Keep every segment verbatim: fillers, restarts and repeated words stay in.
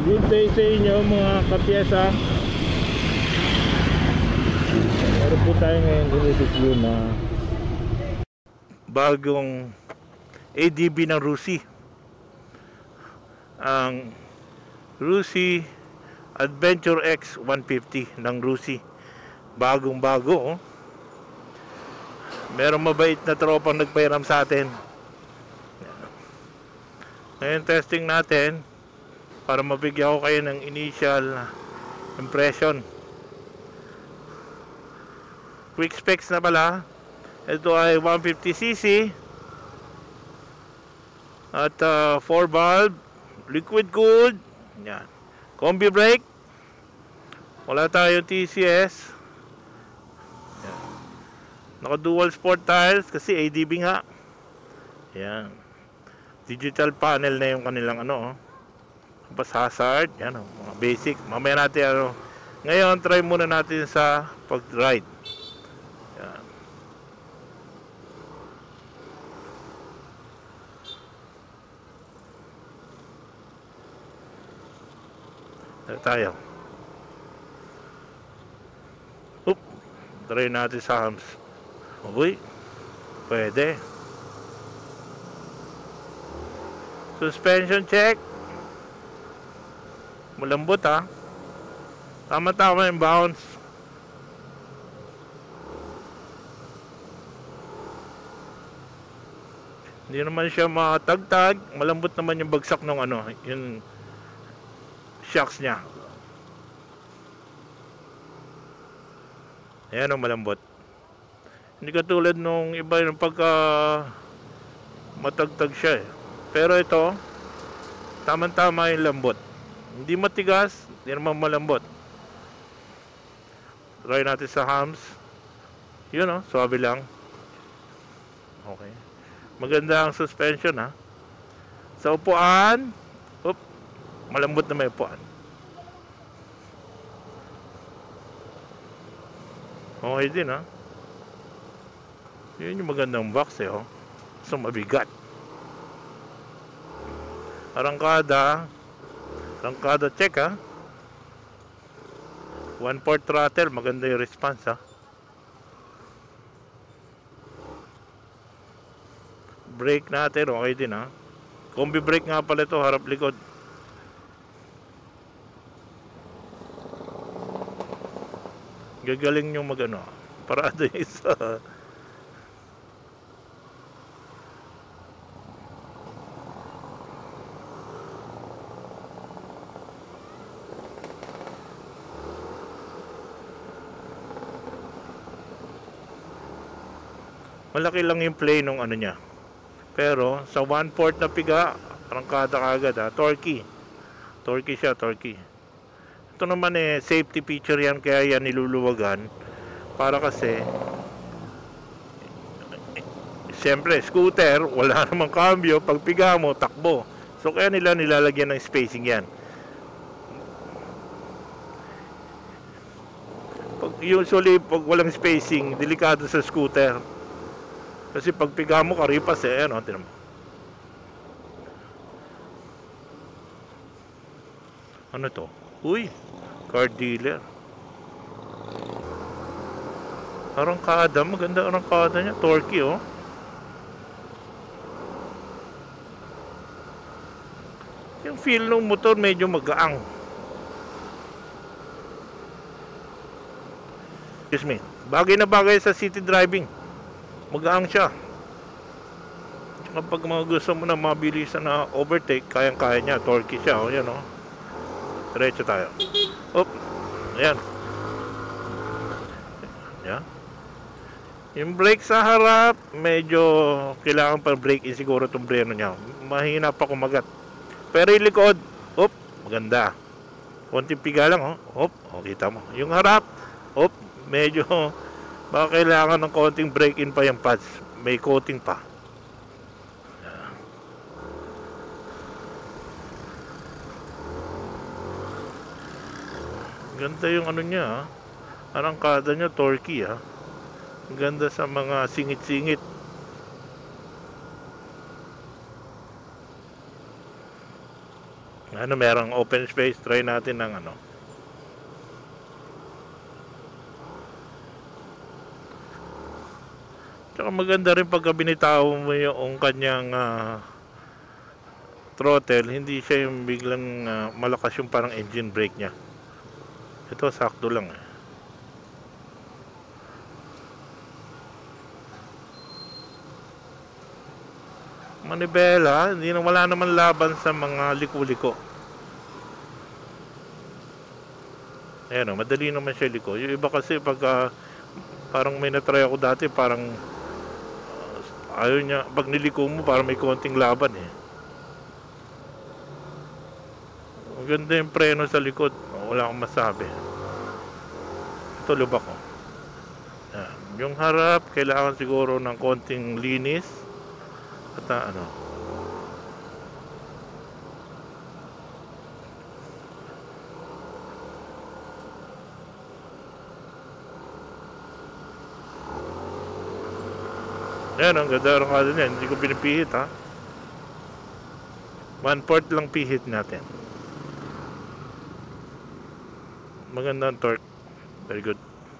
Good day sa inyo mga kapyesa. Meron po tayo ngayon i-review na bagong A D B ng Rusi. Ang Rusi Adventure X one fifty ng Rusi. Bagong bago, oh. Merong mabait na tropang nagpairam sa atin. Ngayon testing natin para mabigyan ko kayo ng initial impression. Quick specs na pala. Ito ay one fifty c c at uh, four valve, liquid cooled. Yan. Combi brake. Wala tayong T C S. Yan. Naka dual sport tires kasi A D B nga. Yan. Digital panel na yung kanilang ano, oh. Pas hazard, yan, oh, mga basic. Mamaya natin ano. Ngayon try muna natin sa pag-ride. Yan. Tara tayo. Oop. Try natin sa hams. Uy. Pwede. Suspension check. Malambot, ha. Tama-tama yung bounce. Hindi naman siya matagtag. Malambot naman yung bagsak ng ano, yung shocks niya. Ayan, oh, malambot. Hindi katulad nung iba yung pagka matagtag siya, eh. Pero ito, tama-tama yung lambot. Hindi matigas, hindi naman malambot. Try natin sa hams. Yun, oh, suabe lang. Okay. Maganda ang suspension, ha. Sa upuan, oop, malambot na may upuan. Okay din, ha. Yun yung magandang box, eh, oh. So mabigat. Arangkada. Arangkada check, ha. One port throttle, maganda yung response, ha. Brake natin, okay din, ha. Combi brake nga pala ito, harap likod. Gagaling yung magano, parado yung isa. Malaki lang yung play nung ano niya. Pero sa one port na piga, arangkada kagad, ha. Torquey. Torquey siya, torquey. Ito naman eh, safety feature yan, kaya yan niluluwagan. Para kasi, siyempre, scooter, wala namang cambio. Pag piga mo, takbo. So kaya nila nilalagyan ng spacing yan. Pag, usually, pag walang spacing, delikado sa scooter. Kasi pag piga mo, karipas, eh. Ano, tinan mo. Ano to? Uy, car dealer. Arangkada, maganda arangkada niya. Torquey, oh. Yung feel ng motor medyo magaang. Excuse me. Bagay na bagay sa city driving. Magaang siya. Kapag mga gusto mo na mabilisan na overtake, kayang-kaya niya. Torquey siya, oh. Yan, oh. Diretso tayo. Oop. Ayan. Ayan. Yung brake sa harap, medyo kailangan pa brake in siguro itong breno niya. Mahina pa kumagat. Pero yung likod, oop, maganda. Konting piga lang, oh. Oop, oh, kita mo. Yung harap, oop, medyo baka kailangan ng konting break-in pa yung pads. May coating pa. Ganda yung ano niya, ha. Arangkada niya, Torquey, ha. Ganda sa mga singit-singit. Ano, merong open space, try natin ng ano. Tsaka maganda rin pagka binitaw mo yung kanyang uh, throttle, hindi siya yung biglang uh, malakas yung parang engine brake niya. Ito sakto lang eh. Manibela, hindi na, wala naman laban sa mga liko-liko. Ayan o, madali naman siya liko. Yung iba kasi pag uh, parang may natry ako dati, parang uh, ayaw niya, pag niliko mo parang may konting laban eh. Maganda yung preno sa likod, wala akong masabi. Ito lubak ko. Ayan. Yung harap, kailangan siguro ng konting linis. At uh, ano, ayan, ang ganda rin nga din yan. Hindi ko pinipihit ha. One fourth lang pihit natin. Magandang torque. Very good.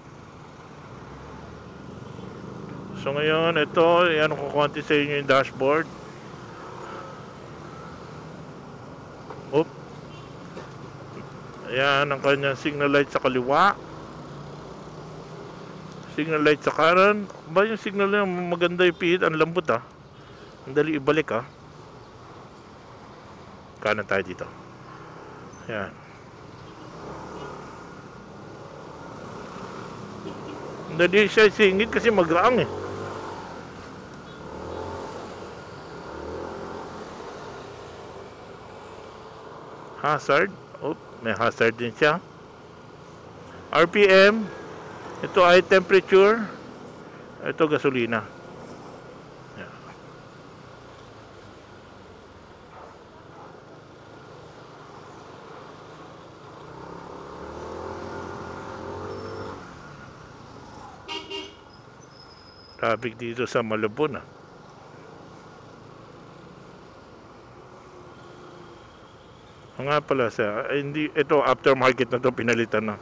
So ngayon, ito, yan ko konti sa inyo yung dashboard. Oop. Ayan ang kanyang signal light sa kaliwa. Signal light sa kanan. Ba yung signal niya maganda yung pihit, ang lambot ah. Ang dali ibalik ah. Kanan tayo dito. Ayan. Ang dali siya singit kasi magraang eh. Hazard. Oh, may hazard din siya. R P M. Ito ay temperature. Ito gasolina. Yeah. Traffic dito sa Malabon ah. Nga pala sa hindi ito aftermarket na to, pinalitan na.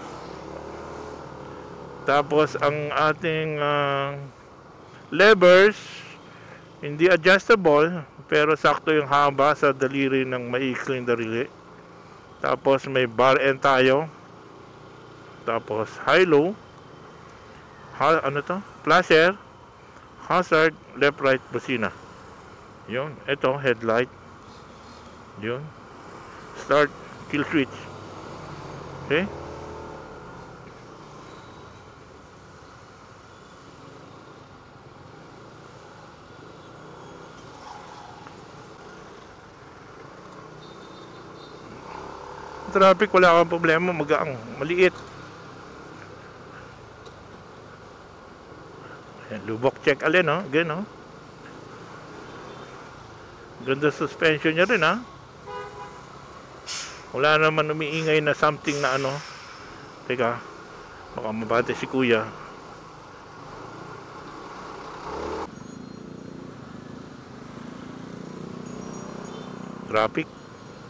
Tapos ang ating uh, levers hindi adjustable pero sakto yung haba sa daliri ng maikling daliri. Tapos may bar end tayo. Tapos high low. Ha, ano to? Flasher, hazard, left right busina. Yun, ito headlight. Yun. Start, kill switch. Okay? Traffic, wala kang problema, magaang, maliit. Ayan, lubok check alin, no? Ganyan, no? Ganda suspension niya rin, ha? Wala naman umiingay na something na ano. Teka, baka mabate si kuya. Traffic.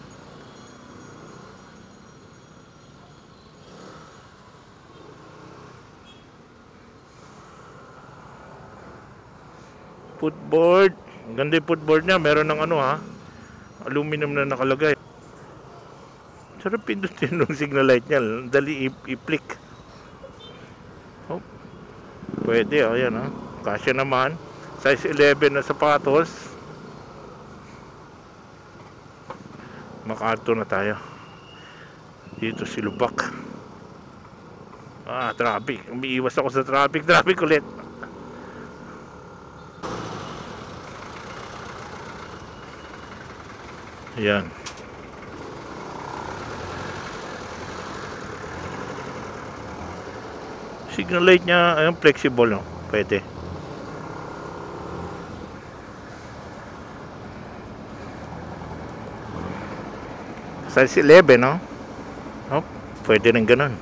Footboard. Ang ganda yung footboard niya. Meron ng ano ha. Aluminum na nakalagay. Sarap pindutin yung signal light niya. Dali i-flick. Oh. Pwede oh. Yan ha. Kasya naman. Size eleven na sapatos. Makarto na tayo. Dito si Lubak. Ah, traffic. Umiiwas ako sa traffic. Traffic ulit. Ayan. Signal light niya, ayun, flexible, no? Pwede. Size eleven, no? Oh, pwede rin ganun.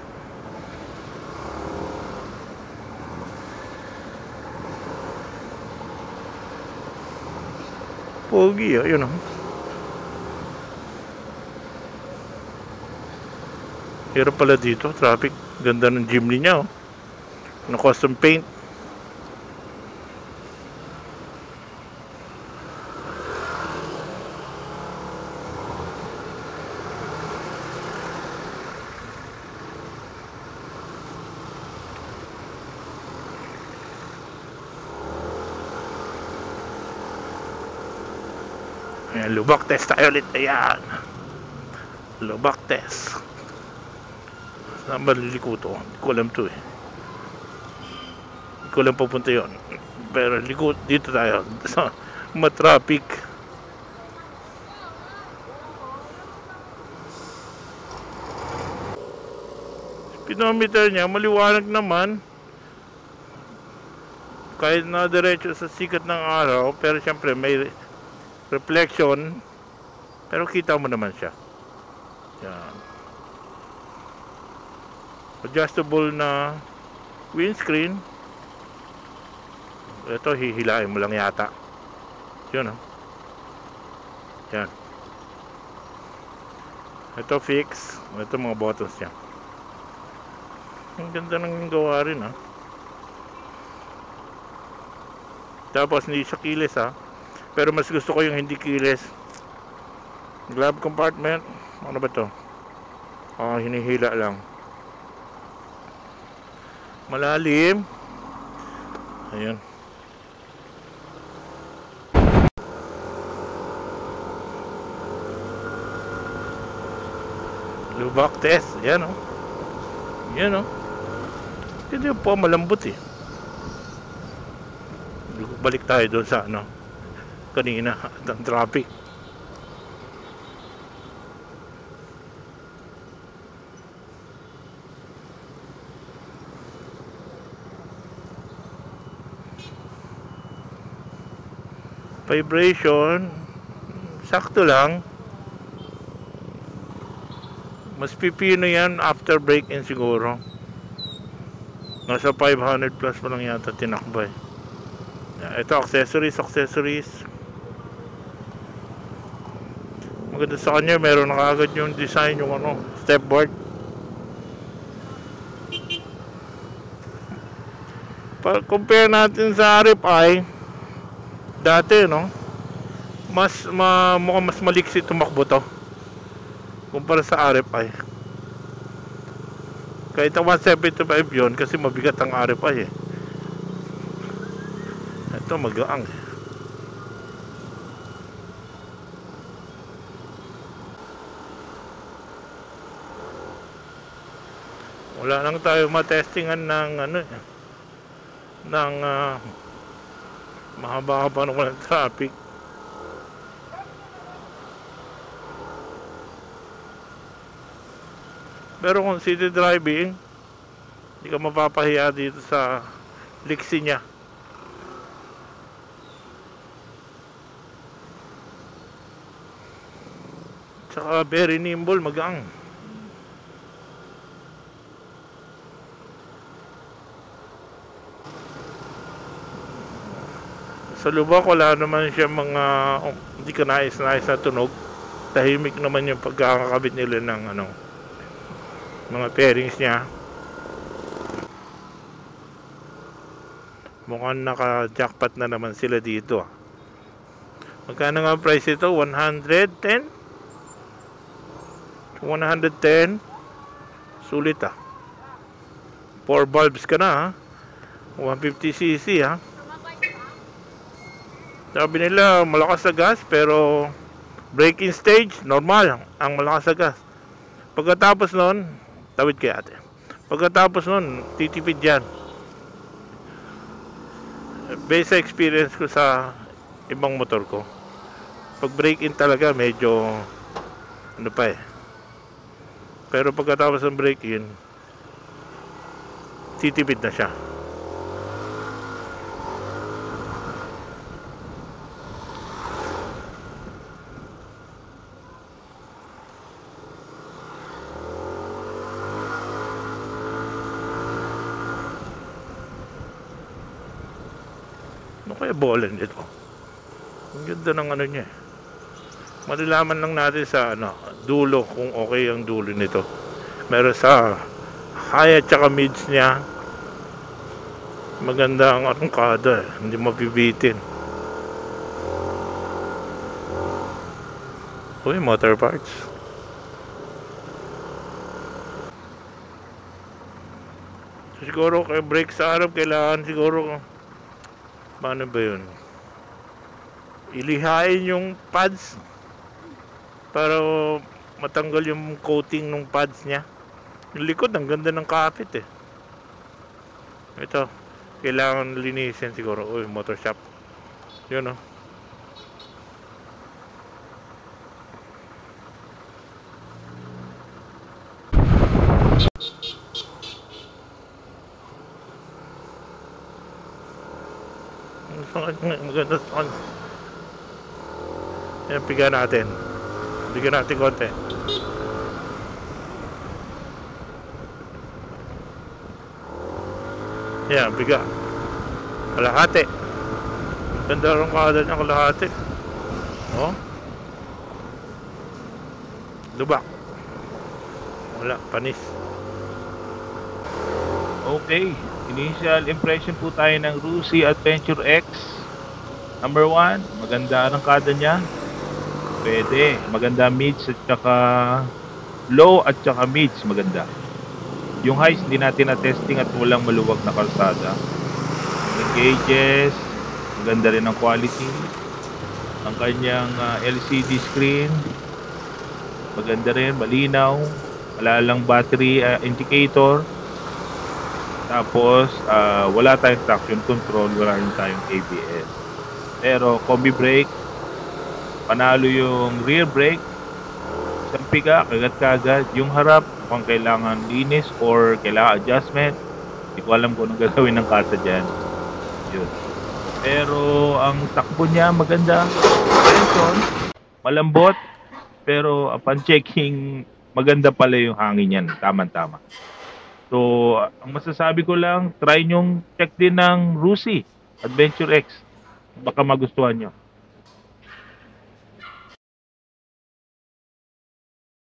Pogi, oh, yun, oh. Hirap pala dito, traffic. Ganda ng jeepney niya, oh. Na custom paint. Ayan, lubak test tayo ulit. Ayan, lubak test. Saan ba liliko to? Hindi ko alam to eh. Hindi ko alam pupunta yun. Pero liko, dito tayo sa matraffic. Speedometer niya maliwanag naman, kahit na diretso sa sikat ng araw, pero syempre may reflection, pero kita mo naman siya. Yan. Adjustable na windscreen. Ito, hihilain mo lang yata. Yun, oh. Yan. Ito fix. Ito mga buttons niya. Ang ganda ng gawa rin, ah. Tapos hindi siya keyless, ah. Pero mas gusto ko yung hindi keyless. Glove compartment. Ano ba to? Ah, hinihila lang. Malalim. Ayun. Lubak test. Yan, oh. Yan, oh. Hindi po malambot eh. Balik tayo doon sa ano kanina at ang traffic. Vibration sakto lang. Mas pipino yan after break-in siguro. Nasa five hundred plus pa lang yata tinakbay. Ito accessories, accessories. Maganda sa kanya, meron na kaagad yung design, yung ano, step board. Pa compare natin sa R F I dati, no? Mas ma mukhang mas maliksi tumakbo to kumpara sa R F I. Kahit ang one seventy-five yun, kasi mabigat ang R F I eh. Ito magaang. Wala lang tayo matestingan ng ano ng uh, mahaba-haba ng walang traffic. Pero kung city driving, hindi ka mapapahiya dito sa liksi niya. Tsaka very nimble, magaang. Sa lubak wala naman siya mga oh, hindi ka nais-nais na tunog. Tahimik naman yung pagkakakabit nila ng ano, mga pairings niya. Mukhang naka-jackpot na naman sila dito. Magkano nga price ito? one hundred ten? one hundred ten. Sulit ah. four bulbs ka na ha. one fifty c c ha. Sabi nila malakas sa gas, pero braking stage normal ang malakas sa gas. Pagkatapos nun, tawid kaya ate. Pagkatapos nun, titipid yan. Based sa experience ko sa ibang motor ko, pag break in talaga medyo ano pa eh. Pero pagkatapos ng break in, titipid na siya. Ano kaya bolen ito? Ang ganda ng ano niya. Malalaman lang natin sa ano, dulo kung okay ang dulo nito. Meron sa high at saka mids niya. Maganda ang arangkada, hindi mabibitin. Uy, motor parts. Siguro kay brake sa harap kailangan siguro, paano ba yun, ilihain yung pads para matanggal yung coating ng pads niya. Yung likod ang ganda ng kapit eh. Ito kailangan linisin siguro. Uy, motor shop yun oh. Maganda sa kanya. Yan, bigyan natin. Bigyan natin konti. Yan, bigyan. Kalahati. Ganda rin kada niya kalahati. Oh. Lubak. Wala, panis. Okay, initial impression po tayo ng Rusi Adventure X. Number one, maganda ang kada niya. Pwede, maganda mids at saka low at saka mids maganda. Yung highs hindi natin na testing at walang maluwag na kalsada. Yung gauges, maganda rin ang quality. Ang kanyang uh, L C D screen, maganda rin, malinaw. Wala lang battery uh, indicator. Tapos, uh, wala tayong traction control, wala rin tayong A B S. Pero, combi brake, panalo yung rear brake, isang piga, kagat-kagat. Yung harap, kung kailangan linis or kailangan adjustment, hindi ko alam kung anong gagawin ng kasa dyan. Yun. Pero, ang takbo niya, maganda. Tension, malambot, pero upon checking, maganda pala yung hangin niyan. Tama-tama. So, ang masasabi ko lang, try nyong check din ng Rusi Adventure X. Baka magustuhan nyo.